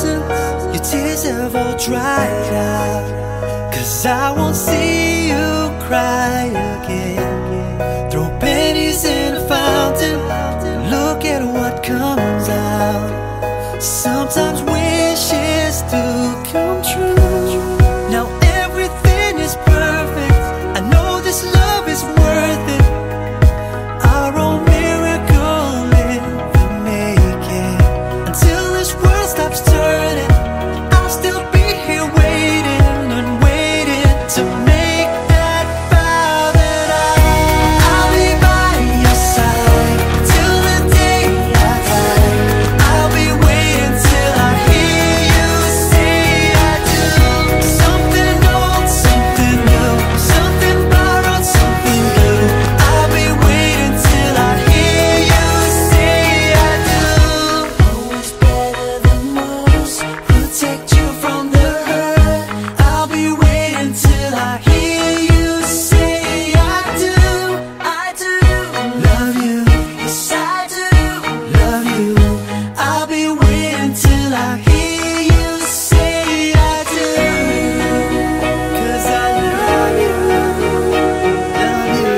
thousand, your tears have all dried out. 'Cause I won't see you cry again. Throw pennies in a fountain, look at what comes out. Sometimes wishes do come true. Now everything is perfect, I know this love is worth it. Our own miracle in the making. Until this world stops turning, I'll still be here waiting and waiting to make that vow that I'll be by your side till the day I die. I'll be waiting till I hear you say I do. Something old, something new, something borrowed, something new. I'll be waiting till I hear you say I do. Always better than most, protect you from the hurt. I'll be waiting till I hear you say I do. I do love you, yes I do love you. I'll be waiting till I hear you say I do. 'Cause I love you, love you.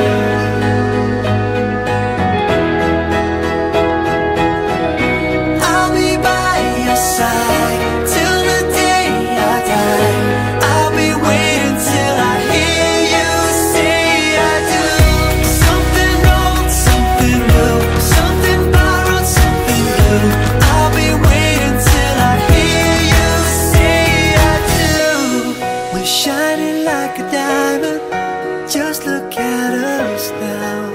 I'll be by your side till the day I die. I'll be waiting till I hear you say I do. Something old, something new, something borrowed, something new. I'll be waiting till I hear you say I do. We're shining like a diamond, just look at us now.